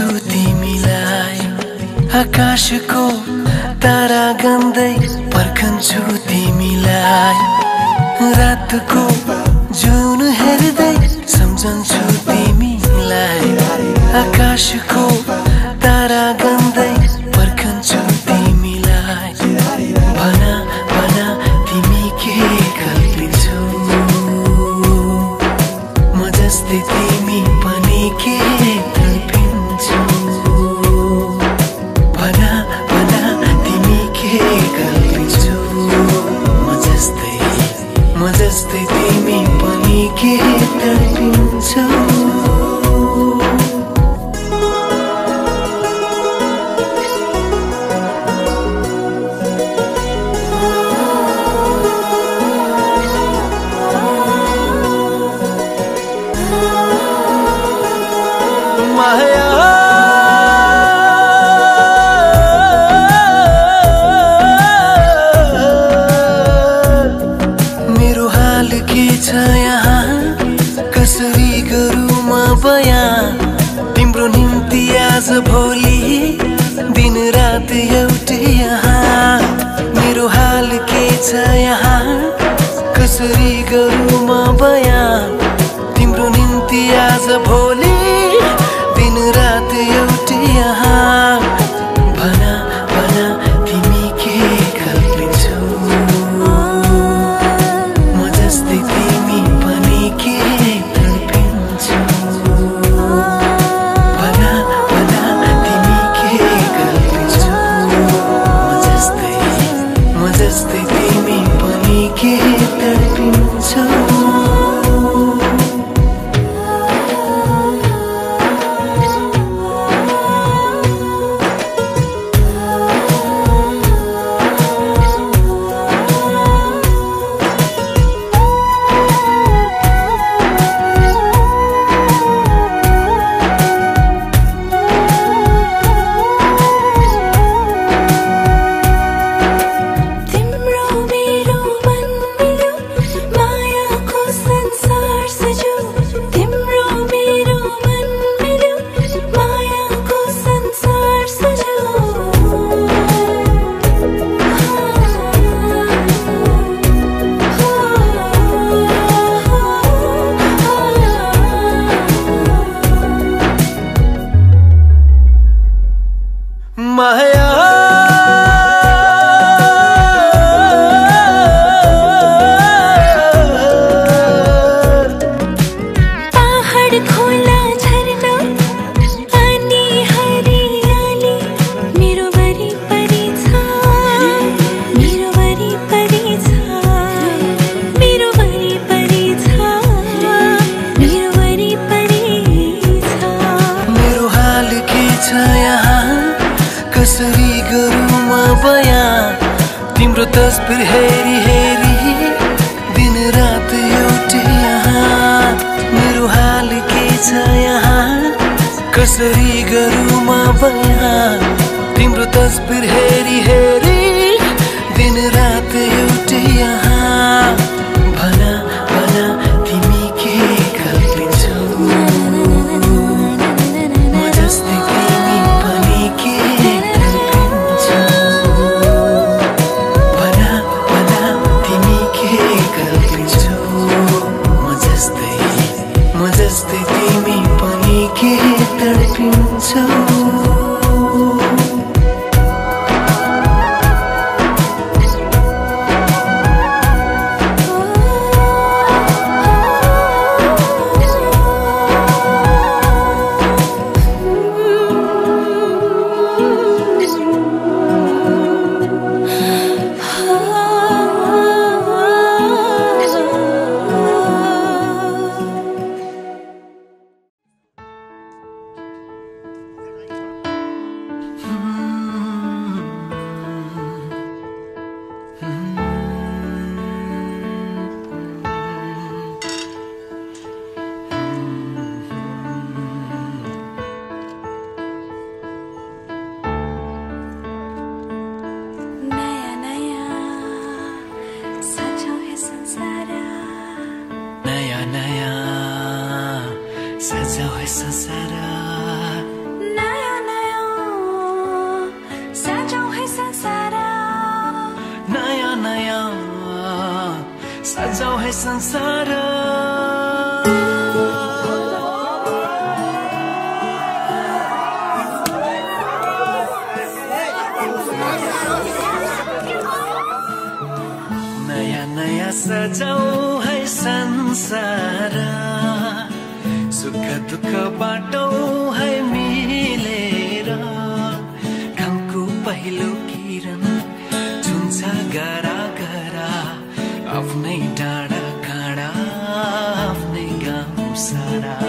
तिमीलाई आकाशको तारा गन्दै पर्खन्छु तिमीलाई रातको जुन हेर्दै सम्झन्छु तिमीलाई आकाशको तारा गन्दै पर्खन्छु तिमीलाई भना भना तिमी के कल्पिन्छौ म जस्तै तिमी पनि के तडपिन्छौ भना भना तिमी के कल्पिन्छौ म जस्तै तिमी पनि के तडपिन्छौ मेरो हाल के छ यहाँ कसरी गरौँ म बयां तिम्रो निम्ति आज भोलि दिन रात एउटै यहाँ मेरो हाल के छ यहाँ कसरी गरौँ म बयां तिम्रो निम्ति आज भोलि दिन रात एउटै यहाँ भना भना तिमी के कल्पिन्छौ म जस्तै तिमी पनि के तडपिन्छौ भना भना तिमी के कल्पिन्छौ म जस्तै तिमी पनि के तडपिन्छौ माया पहाड खोला झरना अनि हरियाली मेरो वरिपरि छ मेरो वरिपरि छ मेरो वरिपरि छ मेरो वरिपरि छ मेरो हाल के छ यहाँ कसरी गरौँ म बयां तिम्रो तस्बिर हेरी हेरी दिन रात एउटै यहाँ मेरो हाल के छ यहाँ कसरी गरौँ म बयां तिम्रो तस्बिर हेरी हेरी दिन रात एउटै यहाँ भना भना तिमी के कल्पिन्छौ म जस्तै तिमी पनि के म जस्तै तिमी पनि के तडपिन्छौ है संसार नयाँ नयाँ सजाऊ है संसार सुख दुःख बाटौ है मिलेर घामको पहिलो किरण छुन्छ गरा गरा आफ्नै डाँडा काँडा आफ्नै गाउँ सारा